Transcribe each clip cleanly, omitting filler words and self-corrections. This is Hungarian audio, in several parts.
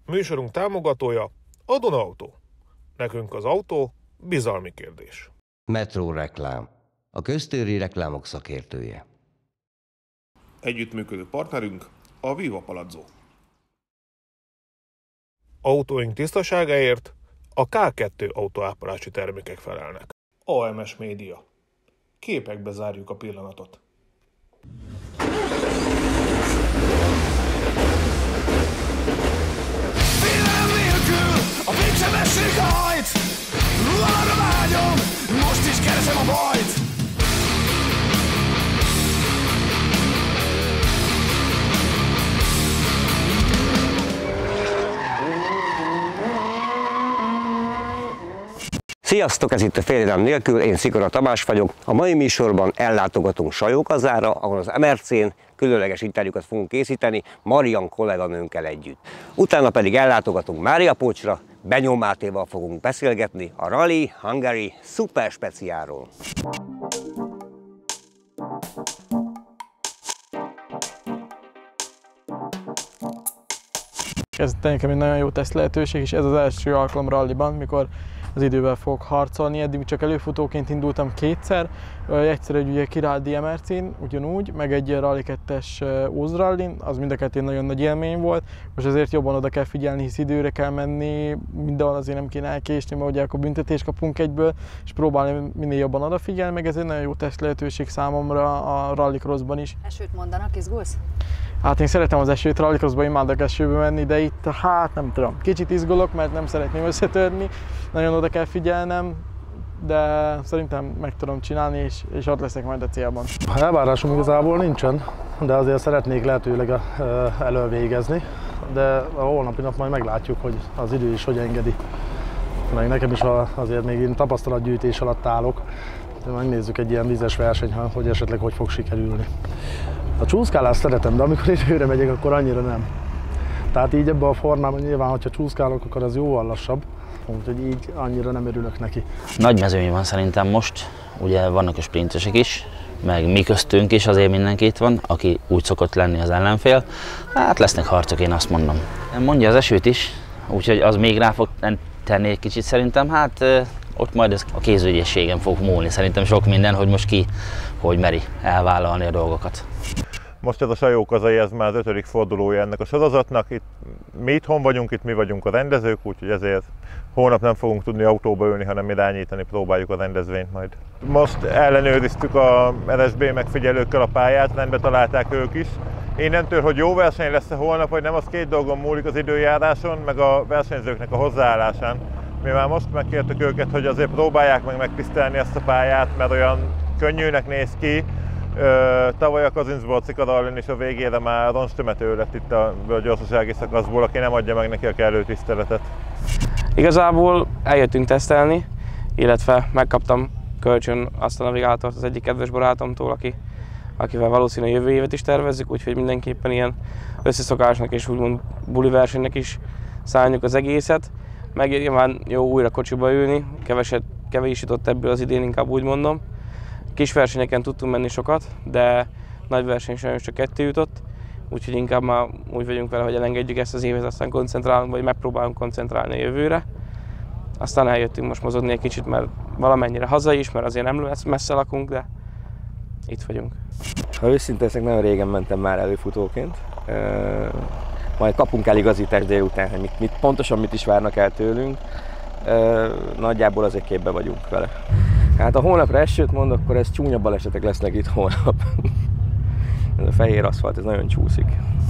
Műsorunk támogatója a Duna Autó. Nekünk az autó bizalmi kérdés. Metro Reklám, a köztéri reklámok szakértője. Együttműködő partnerünk a Viva Palazzo. Autóink tisztaságáért a K2 autóápolási termékek felelnek. AMS Média. Képekbe zárjuk a pillanatot. Félelem nélkül a végsebesség hajt, arra vágyom, most is keresem a bajt. Sziasztok, ez itt a Félelem nélkül, én Szikora Tamás vagyok. A mai műsorban ellátogatunk Sajókazára, ahol az MRC-n különleges interjúkat fogunk készíteni Marian kolléganőnkkel együtt. Utána pedig ellátogatunk Máriapócsra, Benyó Mátéval fogunk beszélgetni a Rally Hungary Super Speciálról. Ez nekem egy nagyon jó teszt lehetőség, és ez az első alkalom ralliban, mikor az idővel fogok harcolni. Eddig csak előfutóként indultam kétszer, egyszer egy ugye Királdi MRC-n ugyanúgy, meg egy Rally 2-es Óz Rallyn, az mind a kettő nagyon nagy élmény volt. Most azért jobban oda kell figyelni, hisz időre kell menni, mindenhol azért nem kéne elkésni, mert ugye akkor büntetést kapunk egyből, és próbálni minél jobban odafigyelni, meg ez egy nagyon jó teszt lehetőség számomra a rallycrossban is. Esőt mondanak, izgulsz? Hát én szeretem az esőt, rallycrossban imádok esőbe menni, de itt hát nem tudom, kicsit izgulok, mert nem szeretném összetörni, nagyon oda kell figyelnem, de szerintem meg tudom csinálni, és ott leszek majd a célban. Elvárásom igazából nincsen, de azért szeretnék lehetőleg elől végezni, de a holnapi nap majd meglátjuk, hogy az idő is hogy engedi. Meg nekem is azért még én tapasztalatgyűjtés alatt állok, de megnézzük egy ilyen vízes verseny, hogy esetleg hogy fog sikerülni. A csúszkálást szeretem, de amikor időre megyek, akkor annyira nem. Tehát így ebben a formában nyilván, hogyha csúszkálok, akkor az jóval lassabb, úgyhogy így annyira nem örülök neki. Nagy mezőny van szerintem most, ugye vannak a sprintesek is, meg mi köztünk is azért mindenki itt van, aki úgy szokott lenni az ellenfél. Hát lesznek harcok, én azt mondom. Mondja az esőt is, úgyhogy az még rá fog tenni egy kicsit szerintem, hát ott majd ez a kézügyességen fog múlni, szerintem sok minden, hogy most ki hogy meri elvállalni a dolgokat. Most ez a Sajókazai, ez már az 5. fordulója ennek a sorozatnak. Itt mi itthon vagyunk, itt mi vagyunk a rendezők, úgyhogy ezért holnap nem fogunk tudni autóba ülni, hanem irányítani próbáljuk a rendezvényt majd. Most ellenőriztük a RSB megfigyelőkkel a pályát, rendbe találták ők is. Innentől, hogy jó verseny lesz-e holnap, vagy nem, az két dolgon múlik, az időjáráson, meg a versenyzőknek a hozzáállásán. Mi már most megkértük őket, hogy azért próbálják meg megtisztelni ezt a pályát, mert olyan könnyűnek néz ki. Tavaly a Kazincbarci rallyn is a végére már roncstömető lett itt a gyorsasági szakaszból, aki nem adja meg neki a kellő tiszteletet. Igazából eljöttünk tesztelni, illetve megkaptam kölcsön azt a navigátort az egyik kedves barátomtól, akivel valószínűleg jövő évet is tervezzük, úgyhogy mindenképpen ilyen összeszokásnak és úgymond buli versenynek is szálljuk az egészet. Meg nyilván jó újra kocsiba ülni, kevés jutott ebből az idén, inkább úgy mondom. Kis versenyeken tudtunk menni sokat, de nagy verseny sajnos csak 2 jutott, úgyhogy inkább már úgy vagyunk vele, hogy elengedjük ezt az évet, aztán koncentrálunk, vagy megpróbálunk koncentrálni a jövőre. Aztán eljöttünk most mozogni egy kicsit, mert valamennyire haza is, mert azért nem messze lakunk, de itt vagyunk. Ha őszintén leszek, nagyon régen mentem már előfutóként. Majd kapunk el igazítást délután, hogy pontosan mit is várnak el tőlünk. Nagyjából azért képbe vagyunk vele. Hát ha holnapra esőt mond, akkor ez csúnya balesetek lesznek itt holnap. Ez a fehér aszfalt, ez nagyon csúszik.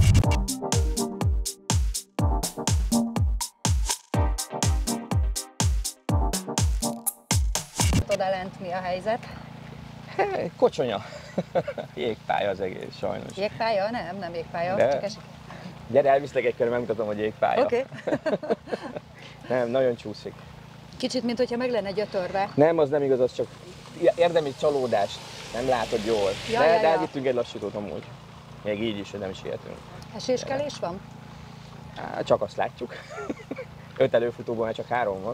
Odalent mi a helyzet? Kocsonya. Jégpálya az egész, sajnos. Jégpálya? Nem jégpálya, de... csak esik. Gyere, elviszlek egy körre, megmutatom, hogy jégpálya. Oké. Nem, nagyon csúszik. Kicsit, mint hogyha meg lenne gyötörve. Nem, az nem igaz, az csak érdemi csalódás. Nem látod jól. De elvittünk egy lassítót amúgy. Még így is, hogy nem is sietünk. Eséskelés van? Hát, csak azt látjuk. 5 előfutóban már csak 3 van.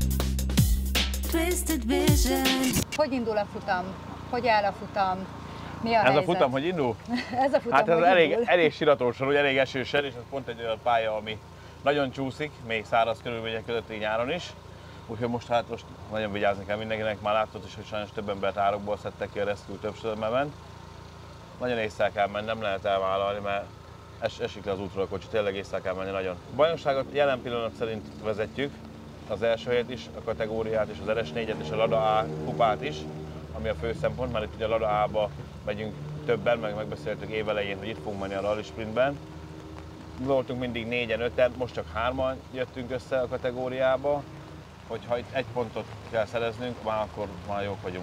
Hogy indul a futam? Hogy áll a futam? Mi a Ez helyzet? a futam, hogy indul? Ez a futam, Hát ez hogy indul. elég siratosan, elég esősen, és ez pont egy olyan pálya, ami nagyon csúszik, még száraz körülmények között így nyáron is. Úgyhogy most nagyon vigyázni kell mindenkinek, már láttad is, hogy sajnos több embert árokból szedtek ki, a rescue több sörben ment. Nagyon észre kell menni, nem lehet elvállalni, mert esik le az útról a kocsi, tényleg észre kell menni nagyon. A bajnokságot jelen pillanat szerint vezetjük, az első helyet is, a kategóriát és az RS4-et és a Lada A kupát is, ami a fő szempont, mert itt ugye a Lada A-ba megyünk többen, meg megbeszéltük évelején, hogy itt fogunk menni a rally sprintben. Voltunk mindig 4-en, 5-en, most csak 3-an jöttünk össze a kategóriába, hogyha itt egy pontot kell szereznünk, akkor már jók vagyunk.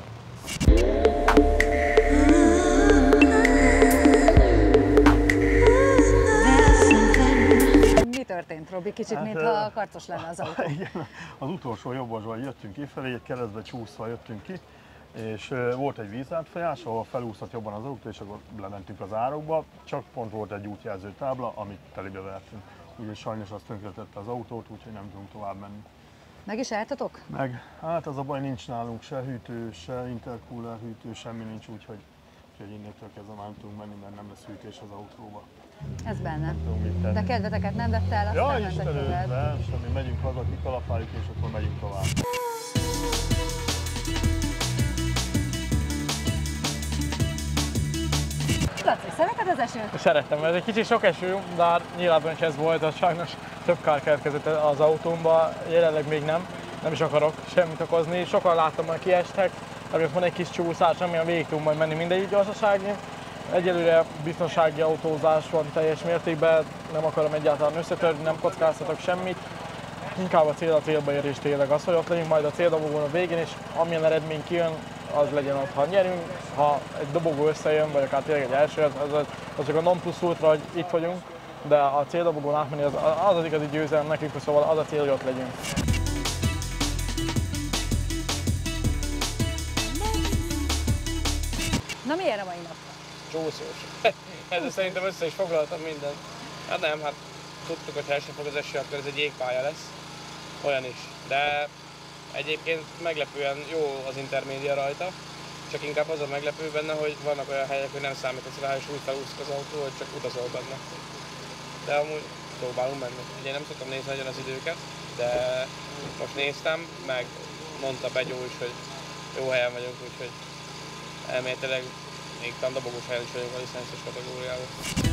Mi történt, Robi? Kicsit, mintha karcos lenne az autó. Igen, az utolsó jobbosban jöttünk kifelé, egy keresztbe csúszva jöttünk ki, és volt egy vízátfolyás, ahol felúszott jobban az autó, és akkor lementünk az árokba, csak pont volt egy útjelző tábla, amit telibe vertünk. Úgyhogy sajnos az tönkretette az autót, úgyhogy nem tudunk tovább menni. Meg is álltatok? Meg, hát az a baj, nincs nálunk se hűtő, se intercooler hűtő, semmi nincs, úgyhogy innétől kezdve már nem tudunk menni, mert nem lesz hűtés az autóba. Ez benne. Nem De kedveteket nem vette el, aztán mentek tovább. nem, semmi, megyünk haza, kikalapáljuk, és akkor megyünk tovább. Laci, szereted az esőt? Szerettem, ez egy kicsit sok eső, de hát nyilván is ez volt, az sajnos több kár keletkezett az autómba, jelenleg még nem is akarok semmit okozni. Sokan láttam, hogy kiestek, mert van egy kis csúszás, amilyen végig tudunk majd menni mindegyik gyorsaságni. Egyelőre biztonsági autózás van teljes mértékben, nem akarom egyáltalán összetörni, nem kockáztatok semmit. Inkább a célba érés tényleg az, hogy ott legyünk majd a céldobogón a végén, és amilyen eredmény kijön, az legyen ott, ha nyerünk, ha egy dobogó összejön, vagy akár tényleg egy első, az csak a non plus ultra, hogy itt vagyunk, de a céldobogón átmenni az igazi győzelem nekünk, szóval az a cél, hogy ott legyünk. Na milyen a mai nap? Csúszós. Ezzel szerintem össze is foglaltam mindent. Hát nem, hát tudtuk, hogy ha esni fog az eső, akkor ez egy jégpálya lesz. Olyan is. De egyébként meglepően jó az intermédia rajta. Csak inkább az a meglepő benne, hogy vannak olyan helyek, hogy nem számítasz rá, és úgy felúszik az autó, hogy csak utazol benne. De amúgy próbálunk menni. Ugye én nem szoktam nézni nagyon az időket, de most néztem, meg mondta Begyó is, hogy jó helyen vagyunk, úgyhogy elméletileg még talán dobogós helyen is vagyunk a licenszes kategóriában.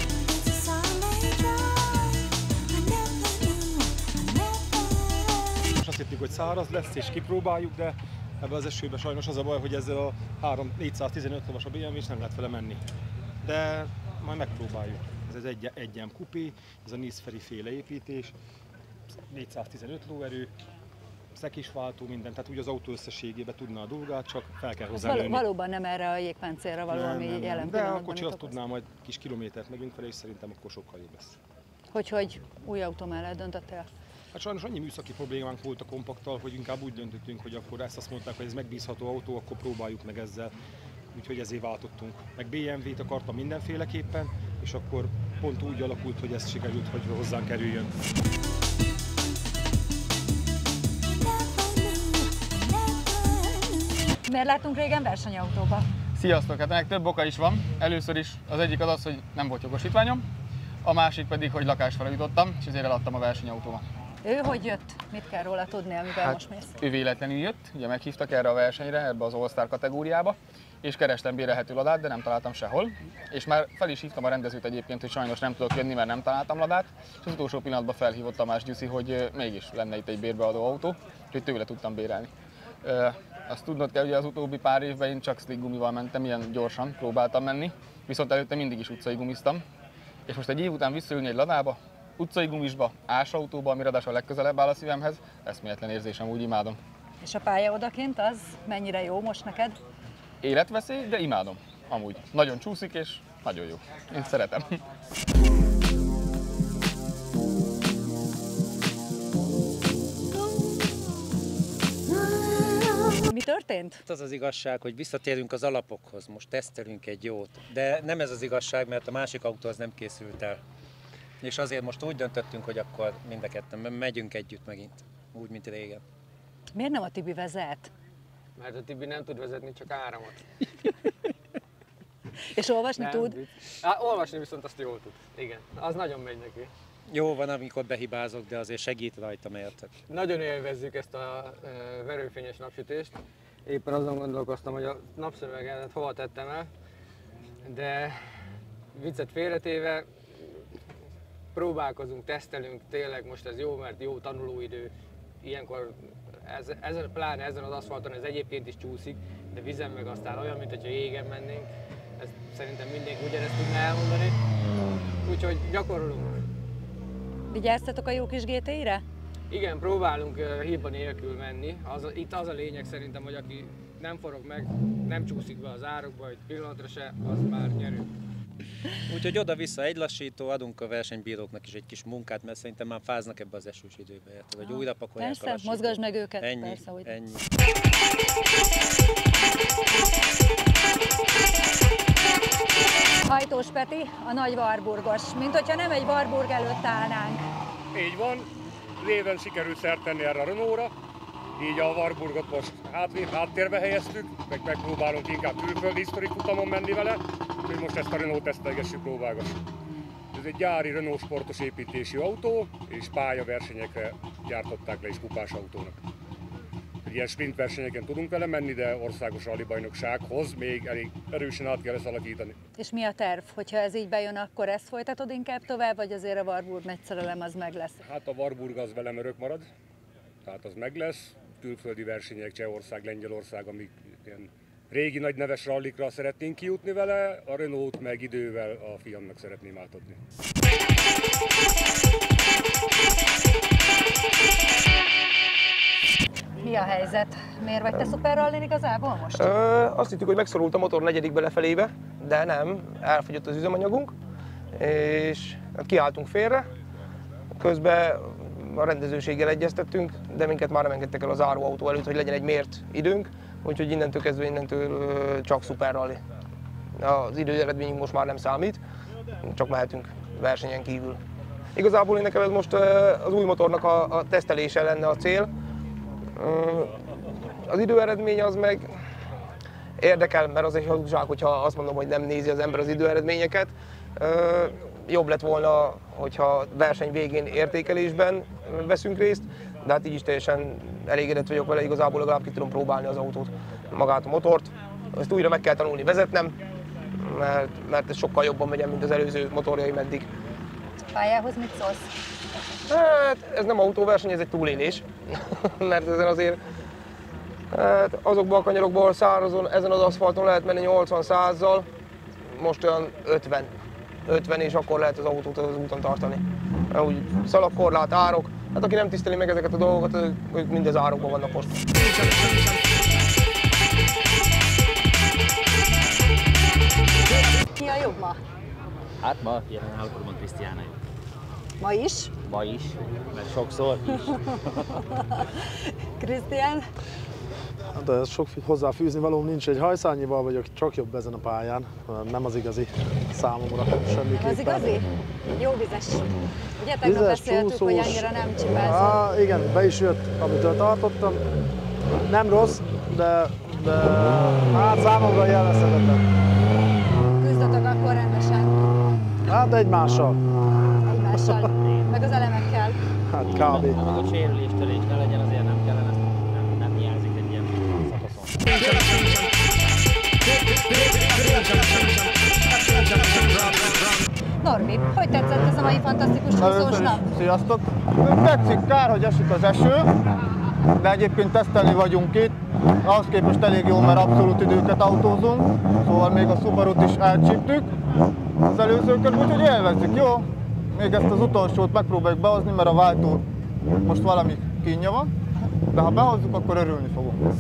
Most azt hittük, hogy száraz lesz és kipróbáljuk, de ebben az esőben sajnos az a baj, hogy ezzel a 415 lovas a BMW és nem lehet vele menni. De majd megpróbáljuk. Ez egy 1M kupé, ez a Nisferi féle építés, 415 lóerő, szekisváltó, minden, tehát úgy az autó összességében tudna a dolgát, csak fel kell hozzá lőni. Valóban nem erre a jégpáncélra való, ami jelen pillanatban. De a kocsi azt tudná, majd kis kilométert megyünk fel, és szerintem akkor sokkal jobb lesz. Hogy új autó mellett döntöttél? Hát sajnos annyi műszaki problémánk volt a kompakttal, hogy inkább úgy döntöttünk, hogy akkor azt mondták, hogy ez megbízható autó, akkor próbáljuk meg ezzel. Úgyhogy ezért váltottunk. Meg BMW-t akartam mindenféleképpen, és akkor pont úgy alakult, hogy ez sikerült, hogy hozzánk kerüljön. Miért láttunk régen versenyautóba? Sziasztok! Hát ennek több oka is van. Először is az egyik az, hogy nem volt jogosítványom, a másik pedig, hogy lakásra jutottam, és ezért eladtam a versenyautómat. Ő hogy jött? Mit kell róla tudni, amivel most mész? Ő véletlenül jött, ugye meghívtak erre a versenyre, ebbe az All-Star kategóriába, és kerestem bérelhető ladát, de nem találtam sehol. És már fel is hívtam a rendezőt egyébként, hogy sajnos nem tudok jönni, mert nem találtam ladát, és az utolsó pillanatban felhívott Tamás Gyuszi, hogy mégis lenne itt egy bérbeadó autó, úgyhogy tőle tudtam bérelni. Azt tudnod kell, hogy az utóbbi pár évben én csak slick gumival mentem, ilyen gyorsan próbáltam menni, viszont előtte mindig is utcai gumiztam. És most egy év után visszaülni egy ladába, utcai gumisba, ásautóba, ami ráadásul a legközelebb áll a szívemhez, eszméletlen érzésem, úgy imádom. És a pálya odakint az mennyire jó most neked? Életveszély, de imádom, amúgy. Nagyon csúszik és nagyon jó. Én szeretem. Mi történt? Az az igazság, hogy visszatérünk az alapokhoz, most tesztelünk egy jót. De nem ez az igazság, mert a másik autó az nem készült el. És azért most úgy döntöttünk, hogy akkor mind a ketten megyünk együtt megint, úgy, mint régen. Miért nem a Tibi vezet? Mert a Tibi nem tud vezetni, csak áramot. És olvasni Nem, tud? Hát, olvasni viszont azt jól tud. Igen, az nagyon megy neki. Jó van, amikor behibázok, de azért segít rajtam, érted? Nagyon élvezzük ezt a verőfényes napsütést. Éppen azon gondolkoztam, hogy a napszöveget hova tettem el, de viccet félretéve próbálkozunk, tesztelünk, tényleg most ez jó, mert jó tanulóidő. Ilyenkor, pláne ezen az aszfalton ez egyébként is csúszik, de vízen meg aztán olyan, mint hogyha jégen mennénk. Ezt szerintem mindenki ugyanezt tudná elmondani. Úgyhogy gyakorolunk. Vigyáztatok a jó kis GTI-re? Igen, próbálunk hiba nélkül menni. Itt az a lényeg szerintem, hogy aki nem forog meg, nem csúszik be az árokba, egy pillanatra se, az már nyerő. Úgyhogy oda-vissza egy lassító, adunk a versenybíróknak is egy kis munkát, mert szerintem már fáznak ebbe az esős időbe, érted, hogy újra pakolják a Persze, lassítót. mozgasd meg őket. Ennyi, persze, hogy... ennyi. Hajtós Peti, a nagy Warburgos, mint hogyha nem egy Warburg előtt állnánk. Így van, réven sikerült szert tenni erre a Renault-ra, így a Warburgot most háttérbe helyeztük, meg megpróbálunk inkább külföldi historik futamon menni vele, úgyhogy most ezt a Renault tesztelgessük, próbálgassuk. Ez egy gyári Renault sportos építésű autó, és pályaversenyekre gyártották le is kupás autónak. Ilyen sprint versenyeken tudunk vele menni, de országos rallybajnoksághoz még elég erősen át kell ezt alakítani. És mi a terv? Hogyha ez így bejön, akkor ezt folytatod inkább tovább, vagy azért a Warburg nagy szerelem az meg lesz? Hát a Warburg az velem örök marad, tehát az meg lesz. Külföldi versenyek, Csehország, Lengyelország, amik ilyen régi nagy neves rallikra szeretnénk kijutni vele, a Renault meg idővel a fiamnak szeretném átadni. Mi a helyzet? Miért vagy te szuperrallin igazából most? Azt hittük, hogy megszorult a motor negyedikbe lefelébe, de nem, elfogyott az üzemanyagunk, és kiálltunk félre. Közben a rendezőséggel egyeztettünk, de minket már nem engedtek el a záróautó előtt, hogy legyen egy mért időnk, úgyhogy innentől kezdve csak szuperralli. Az időeredményünk most már nem számít, csak mehetünk versenyen kívül. Igazából nekem ez most az új motornak a tesztelése lenne a cél. Az időeredmény az meg érdekel, mert az egy hazugság, hogyha azt mondom, hogy nem nézi az ember az időeredményeket. Jobb lett volna, hogyha verseny végén értékelésben veszünk részt, de hát így is teljesen elégedett vagyok vele, igazából legalább ki tudom próbálni az autót, magát a motort. Ezt újra meg kell tanulni vezetnem, mert ez sokkal jobban megy, mint az előző motorjaim eddig. Pályához mit szólsz? Hát ez nem autóverseny, ez egy túlélés, mert ezen azért azokban a kanyarokban szárazon, ezen az aszfalton lehet menni 80-100-zal, most olyan 50 és akkor lehet az autót az úton tartani. Úgy szalagkorlát, árok, hát aki nem tiszteli meg ezeket a dolgokat, ők mind az árokban vannak most. Mi a jobb ma? Hát ma jelen állapotban Krisztiána jobb. Ma is? Ma is, mert sokszor is. Krisztián? De sok hozzáfűzni valóm nincs, egy hajszányival vagyok csak jobb ezen a pályán, nem az igazi számomra semmiképpen. Az igazi? Jó vizes. Ugye tegnap beszéltük, hogy annyira nem csipázol. Igen, be is jött, amitől tartottam. Nem rossz, de hát számomra jellemzhetetlen. Küzdötök akkor rendesen? Hát egymással. Egymással? Meg az elemekkel? Hát kb. A sérüléstől ne legyen, azért nem kellene, nem hiányzik egy ilyen szakaszon. Norbi, hogy tetszett ez a mai fantasztikus úszós nap? Sziasztok! Tetszik, kár, hogy esik az eső, de egyébként tesztelni vagyunk itt. Ahhoz képest elég jó, mert abszolút időket autózunk, szóval még a Subaru-t is elcsíptük az előzőkön, úgyhogy élvezzük, jó? Még ezt az utolsót megpróbáljuk behozni, mert a váltó most valami kínja van, de ha behozzuk, akkor örülni fogunk.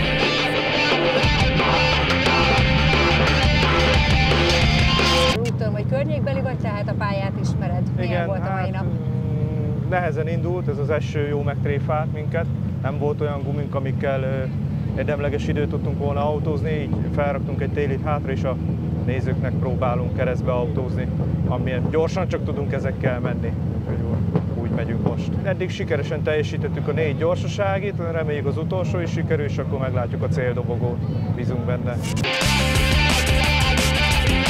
Úgy tudom, hogy környékbeli vagy, tehát a pályát ismered. Milyen volt a mai nap? Nehezen indult, ez az eső jó megtréfált minket. Nem volt olyan gumink, amikkel érdemleges időt tudtunk volna autózni, így felraktunk egy télit hátra, és a nézőknek próbálunk keresztbe autózni, amilyen gyorsan csak tudunk ezekkel menni. Úgy megyünk most. Eddig sikeresen teljesítettük a 4 gyorsaságit, reméljük az utolsó is sikerül, és akkor meglátjuk a céldobogót, bízunk benne.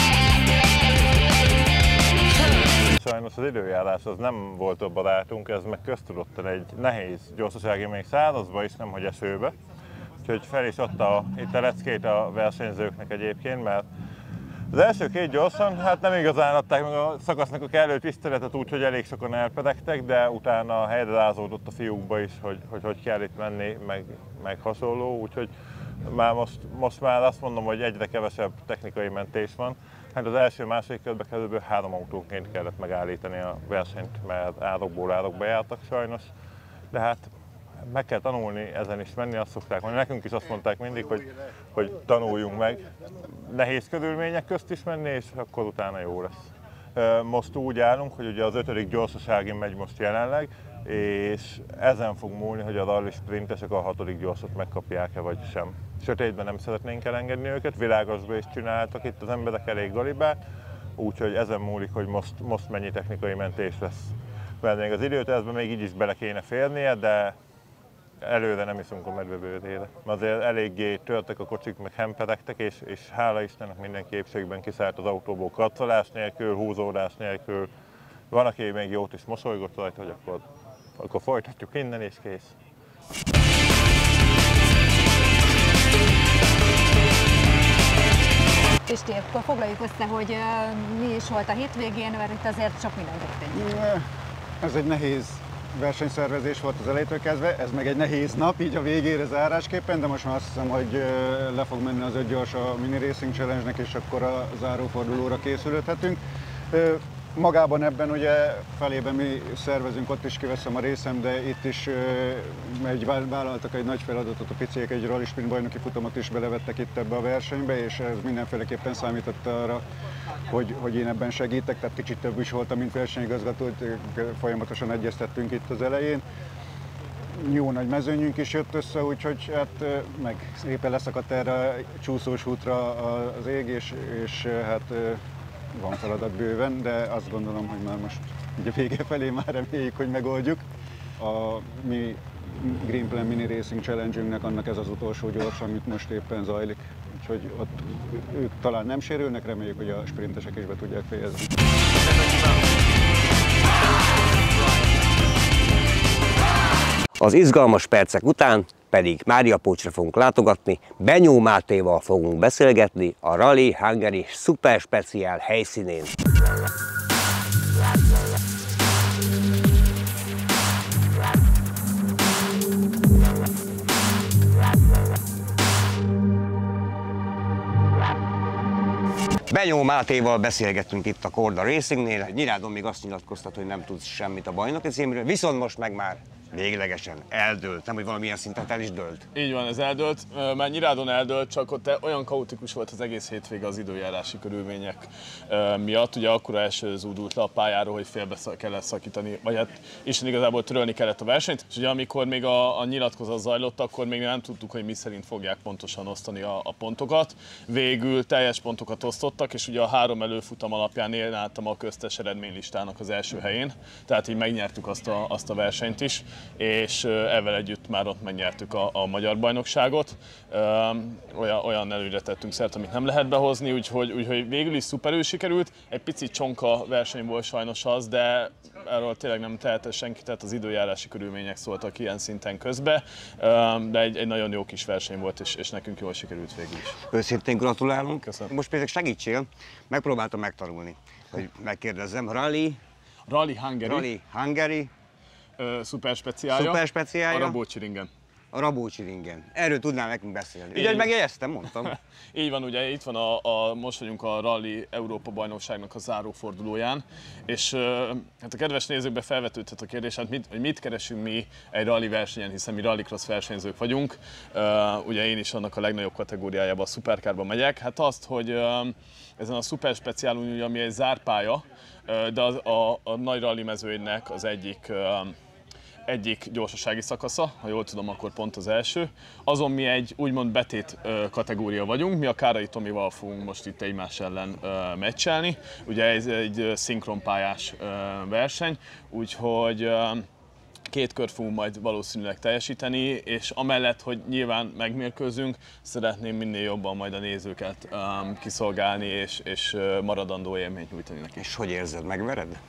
sajnos az időjárás az nem volt a barátunk, ez meg köztudottan egy nehéz gyorsasági, még szárazba is, nemhogy esőbe. Úgyhogy fel is adta itt a leckét a versenyzőknek egyébként, mert az első két gyorsan, hát nem igazán adták meg a szakasznak a kellő tiszteletet, úgyhogy elég sokan elpedegtek, de utána helyre rázódott a fiúkba is, hogy kell itt menni, meg hasonló, úgyhogy már most már azt mondom, hogy egyre kevesebb technikai mentés van. Hát az első-második körben kb. 3 autóként kellett megállítani a versenyt, mert árokból árokba jártak sajnos, de hát meg kell tanulni ezen is menni, azt szokták mondani. Nekünk is azt mondták mindig, hogy tanuljunk meg nehéz körülmények közt is menni, és akkor utána jó lesz. Most úgy állunk, hogy ugye az 5. gyorsaságin megy most jelenleg, és ezen fog múlni, hogy a rally sprintesek a 6. gyorsat megkapják-e vagy sem. Sötétben nem szeretnénk elengedni őket, világosba is csináltak itt az emberek elég galibát, úgyhogy ezen múlik, hogy most mennyi technikai mentés lesz. Mert még az időtervben még így is bele kéne férnie, de előre nem iszunk a medvebőrére. Azért eléggé törtek a kocsik, meg hemperegtek, és hála Istennek mindenki épségben kiszállt az autóból karcolás nélkül, húzódás nélkül. Van, aki még jót is mosolygott rajta, hogy akkor folytatjuk innen, és kész. Pisti, akkor foglaljuk össze, hogy mi is volt a hétvégén, mert itt azért sok minden történt. Ez egy nehéz versenyszervezés volt az elejétől kezdve, ez meg egy nehéz nap, így a végére zárásképpen, de most már azt hiszem, hogy le fog menni az 5 gyors a Mini Racing Challenge-nek, és akkor a zárófordulóra készülhetünk. Magában ebben ugye felében mi szervezünk, ott is kiveszem a részem, de itt is vállaltak egy nagy feladatot, a piciek egy rally sprint bajnoki futamot is belevettek itt ebbe a versenybe, és ez mindenféleképpen számított arra, hogy én ebben segítek, tehát kicsit több is voltam, mint versenyigazgató, folyamatosan egyeztettünk itt az elején. Jó nagy mezőnyünk is jött össze, úgyhogy hát meg éppen leszakadt erre a csúszós útra az ég, és hát van feladat bőven, de azt gondolom, hogy már most így a vége felé már reméljük, hogy megoldjuk. A mi Green Plan Mini Racing Challenge-ünknek annak ez az utolsó gyors, amit most éppen zajlik. Úgyhogy ott ők talán nem sérülnek, reméljük, hogy a sprintesek is be tudják fejezni. Az izgalmas percek után pedig Máriapócsra fogunk látogatni, Benyó Mátéval fogunk beszélgetni a Rally Hungary Super Special helyszínén. Benyó Mátéval beszélgettünk itt a Korda Racingnél. Nyirádon még azt nyilatkoztat, hogy nem tudsz semmit a bajnoki címről, viszont most meg már véglegesen eldőlt, nem hogy valamilyen szinten el is dőlt. Így van, ez eldőlt, már Nyirádon eldőlt, csak ott olyan kaotikus volt az egész hétvége az időjárási körülmények miatt. Ugye akkora eső zúdult le a pályáról, hogy félbe kellett szakítani, vagy hát Isten igazából törölni kellett a versenyt. És ugye amikor még a nyilatkozat zajlott, akkor még nem tudtuk, hogy mi szerint fogják pontosan osztani a pontokat. Végül teljes pontokat osztottak, és ugye a 3 előfutam alapján én álltam a köztes eredménylistának az első helyén. Tehát így megnyertük azt a versenyt is, és ezzel együtt már ott megnyertük a magyar bajnokságot. Olyan előre tettünk szert, amit nem lehet behozni, úgyhogy végül is szuperül sikerült. Egy picit csonka verseny volt sajnos az, de erről tényleg nem tehetett senki, tehát az időjárási körülmények szóltak ilyen szinten közbe, de egy nagyon jó kis verseny volt, és nekünk jól sikerült végül is. Őszintén gratulálunk. Köszönöm. Most például segítsél, megpróbáltam megtanulni, hogy megkérdezzem. Rally Hungary. Szuperspeciálja. A Rabóczi-ringen. A Rabóczi-ringen. Erről tudnál nekünk beszélni. Így, hogy megjegyeztem, mondtam. Így van, ugye itt van most vagyunk a Rally Európa bajnokságnak a zárófordulóján, és hát a kedves nézőkbe felvetődhet a kérdés, hát hogy mit keresünk mi egy rally versenyen, hiszen mi rallycross versenyzők vagyunk. Ugye én is annak a legnagyobb kategóriájában, a szuperkárban megyek. Hát azt, hogy ezen a szuperspeciálon, ami egy zárpálya, de a nagy rally mezőnynek az egyik gyorsasági szakasza, ha jól tudom, akkor pont az első. Azon mi egy úgymond betét kategória vagyunk, mi a Kárai Tomival fogunk most itt egymás ellen meccselni. Ugye ez egy szinkronpályás verseny, úgyhogy 2 kört fogunk majd valószínűleg teljesíteni, és amellett, hogy nyilván megmérkőzünk, szeretném minél jobban majd a nézőket kiszolgálni, és maradandó élményt nyújtani nekik. És hogy érzed, megvered?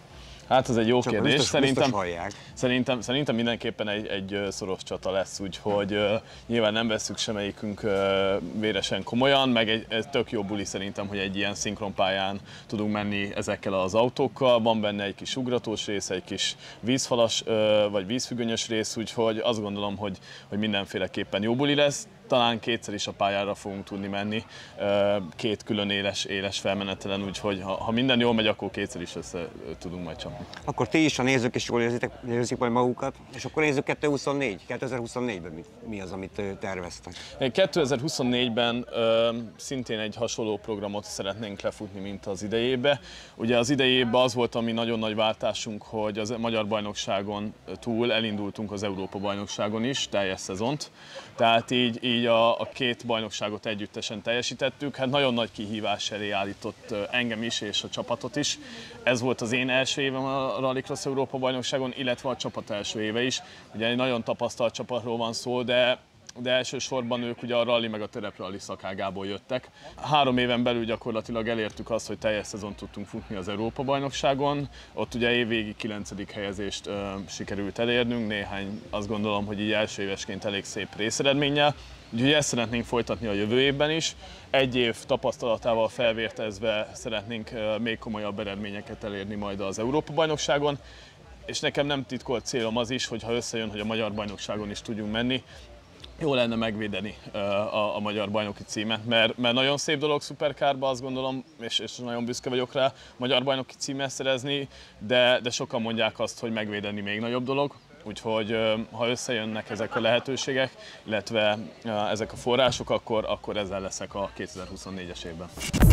Hát ez egy jó kérdés. Szerintem mindenképpen egy szoros csata lesz, úgyhogy nyilván nem vesszük semmelyikünk véresen komolyan, meg egy tök jó buli szerintem, hogy egy ilyen szinkronpályán tudunk menni ezekkel az autókkal. Van benne egy kis ugratós rész, egy kis vízfalas vagy vízfüggönyös rész, úgyhogy azt gondolom, hogy mindenféleképpen jó buli lesz. Talán kétszer is a pályára fogunk tudni menni, két külön éles felmenetelen, úgyhogy ha minden jól megy, akkor kétszer is össze tudunk majd csapni. Akkor ti is, a nézők is jól érzik majd magukat, és akkor nézzük 2024-ben mi az, amit terveztek? 2024-ben szintén egy hasonló programot szeretnénk lefutni, mint az idejébe. Ugye az idejében az volt, ami nagyon nagy váltásunk, hogy a Magyar Bajnokságon túl elindultunk az Európa-bajnokságon is, teljes szezont. Tehát így a két bajnokságot együttesen teljesítettük. Hát nagyon nagy kihívás elé állított engem is és a csapatot is. Ez volt az én első évem a Rallycross Európa-bajnokságon, illetve a csapat első éve is. Ugye egy nagyon tapasztalt csapatról van szó, de elsősorban ők ugye a rally meg a tereprally szakágából jöttek. 3 éven belül gyakorlatilag elértük azt, hogy teljes szezon tudtunk futni az Európa-bajnokságon. Ott ugye évvégi 9. helyezést sikerült elérnünk, néhány azt gondolom, hogy így első évesként elég szép részeredménnyel. Úgyhogy ezt szeretnénk folytatni a jövő évben is. Egy év tapasztalatával felvértezve szeretnénk még komolyabb eredményeket elérni majd az Európa-bajnokságon. És nekem nem titkolt célom az is, hogy ha összejön, hogy a Magyar Bajnokságon is tudjunk menni, jó lenne megvédeni a magyar bajnoki címet, mert nagyon szép dolog szuperkárba, azt gondolom, és nagyon büszke vagyok rá magyar bajnoki címet szerezni, de sokan mondják azt, hogy megvédeni még nagyobb dolog. Úgyhogy ha összejönnek ezek a lehetőségek, illetve ezek a források, akkor ezzel leszek a 2024-es évben.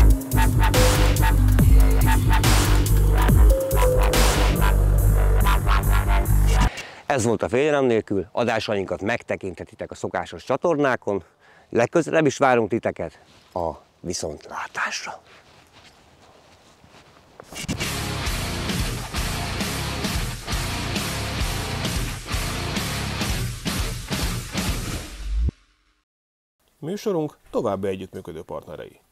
Ez volt a Félelem nélkül, adásainkat megtekinthetitek a szokásos csatornákon. Legközelebb is várunk titeket a viszontlátásra. Műsorunk további együttműködő partnerei.